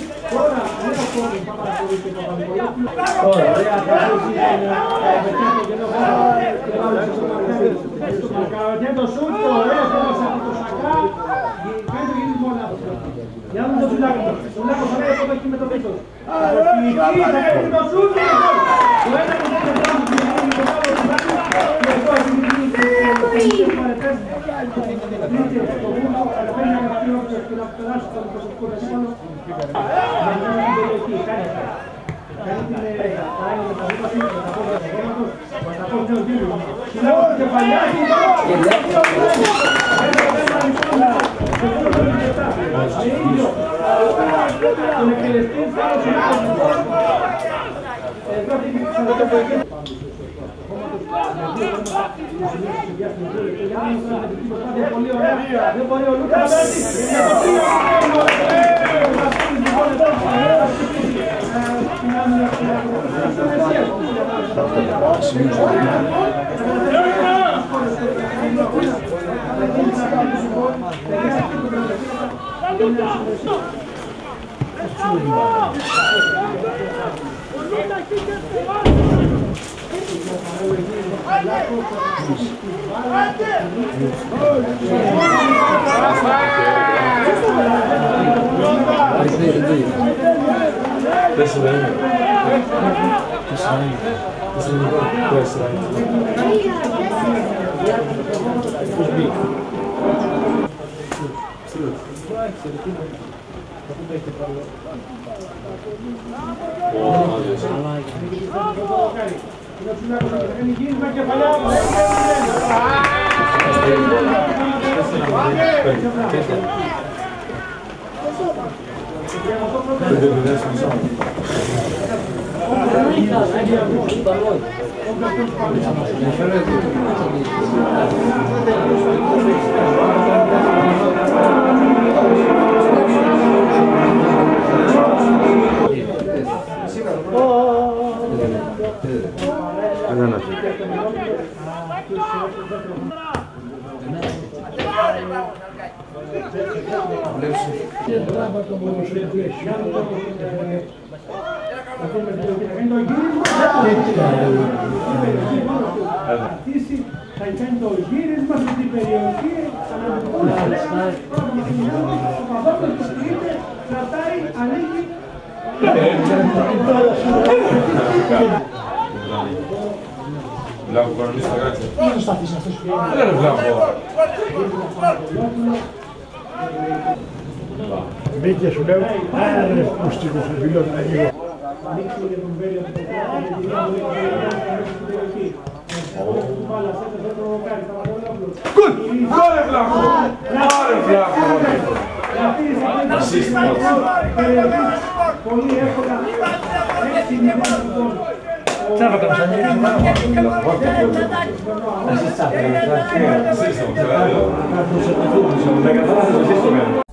Τώρα, δεν θα πω ότι θα παρακολουθεί και το Παπα-Νικολόπουλο. Ωραία, θα δώσει και το σούτ, ωραία, πέρασε από το Σακά. Κάνει το γύρισμα όλα αυτά. Για να δούμε τον Σουλάκο. Ο Σουλάκος θα λέει αυτό εκεί με το βήθος. Εκεί θα κάνει το σούτ. Το ένα που δεν θα κάνει το άλλο και αυτό έχει δημιουργήσει το παρετές. Λύτει το βούλο, αλλά παίρνει ένα καταπλήρω και να περάσει το προσωπικό δεσίμανο. Να κάνει την περιοχή, κάνει αυτό. Κάνει την παράγει με τα βήματα, με τα πόδια του κόμματος, με τα πόδια του κύριου. Σουλάκος κεφαλιάζει, τον εκτελεστή θα πολύ ωραία, δεν μπορεί ο Λούκας θα κάνει το γύρισμα στην περιοχή, ο Παπαδόπουλος που στηρίζεται, κρατάει, ανοίγει. Βλάβο κορονής στο κάτσε. Δεν θα σταθείς αυτός που είναι. Δεν είναι βλάβο. Μπήκε σου λέω, άρε που στην κοφιλό να λίγο. Ανοίξει για τον Βέλιο του Ποπλάτη, γιατί δεν μπορεί να κάνει στην περιοχή. Του μπάλα, δεν το κάνει, θα Παπαδόπουλος. Κουλ! Άρε βλάβο! Άρε βλάβο! Πολύ εύκολα. Έτσι είναι λοιπόν. Τσάβα τα ψανίδια. Σύστημα.